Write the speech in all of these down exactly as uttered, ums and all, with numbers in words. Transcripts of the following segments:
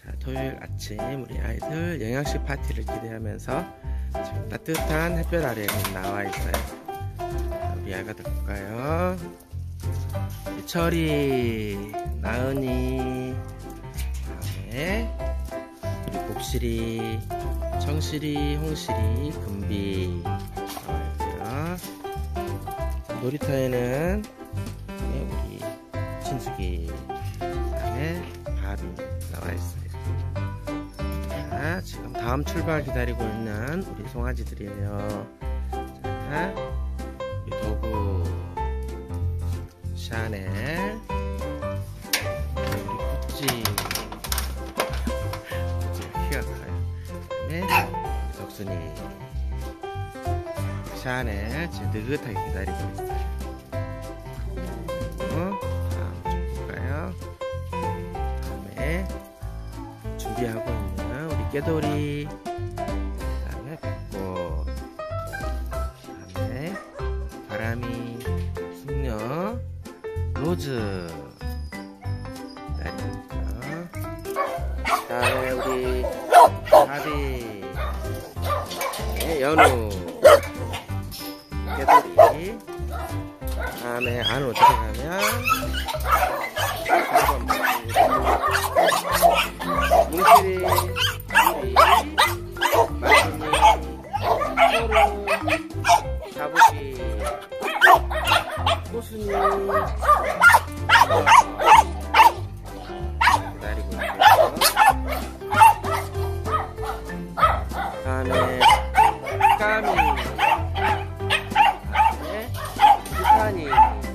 자, 토요일 아침 우리 아이들 영양식 파티를 기대하면서 지금 따뜻한 햇볕 아래에 나와 있어요. 자, 우리 아이가들 볼까요? 철이, 나은이, 다음에 우리 복실이, 청실이, 홍실이, 금비 나와 있고요. 놀이터에는 우리 진숙이, 그다음에 바비 나와 있어요. 자, 지금 다음 출발 기다리고 있는 우리 송아지들이에요. 자, 우리 도구, 샤넬, 우리 구찌, 구찌가 키가 커요. 그다음에 덕순이, 샤넬 지금 느긋하게 기다리고 있어요. 어? 다음 좀 볼까요? 다음에 준비하고 있는 우리 깨돌이, 그 다음에 벚꽃, 그 다음에 바람이, 숙녀, 로즈 기다리고 있고요. 그 다음에 우리 바비, 네, 연우, 깨돌이. 그 다음에 안으로 들어가면 뭉실이, 우리 마순이, 소루, 자부기, 호순이 기다리고 있고요. 그 다음에 까미, 부산이,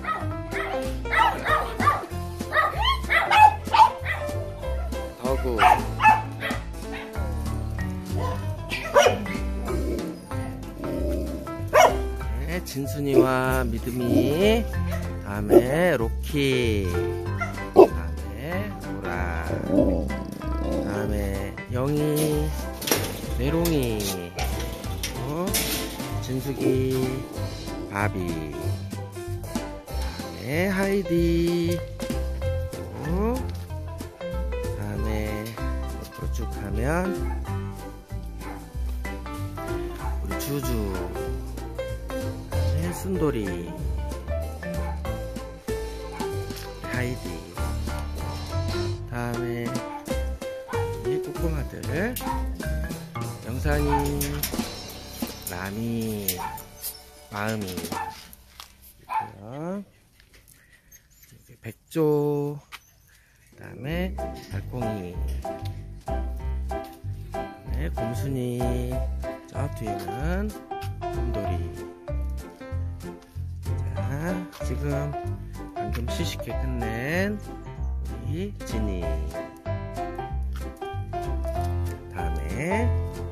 더구, 네, 진순이와 믿음이, 다음에 로키, 다음에 로라, 다음에 영희, 메롱이, 어, 진숙이, 바비, 다음에 하이디, 어, 다음에 옆으로 쭉 가면 우리 주주, 다음에 순돌이, 하이디, 다음에 이 꼬꼬마들, 영상이, 라미, 마음이 있고요. 백조, 그 다음에 달콩이, 그다음에 곰순이, 저 뒤에는 곰돌이. 자, 지금 방금 시식회 끝낸 우리 진이, 다음에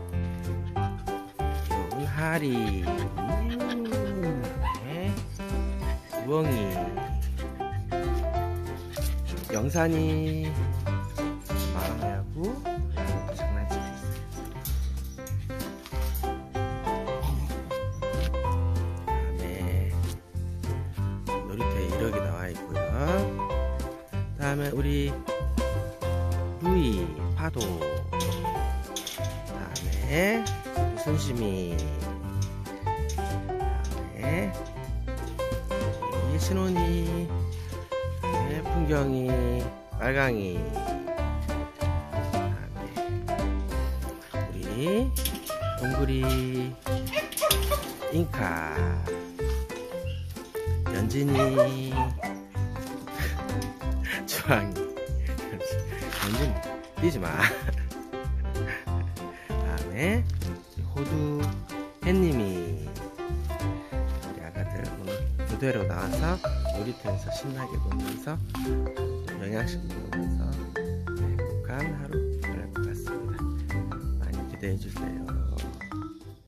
귀여운 하리, 음, 네, 우엉이, 영산이, 마음이하고 장난치고 있어요. 다음에 놀이터에 이력이 나와 있고요. 다음에 우리 루이, 파도, 다음에 우리 순심이, 다음에 우리 신혼이, 다음에 풍경이, 빨강이, 다음에 우리 동그리, 잉카, 연진이, 주황이, 연진 뛰지마. 다음에 호두, 햇님이, 우리 아가들 오늘 무대로 나와서 놀이터에서 신나게 놀면서 영양식 먹으면서 행복한 하루 보낼 것 같습니다. 많이 기대해 주세요.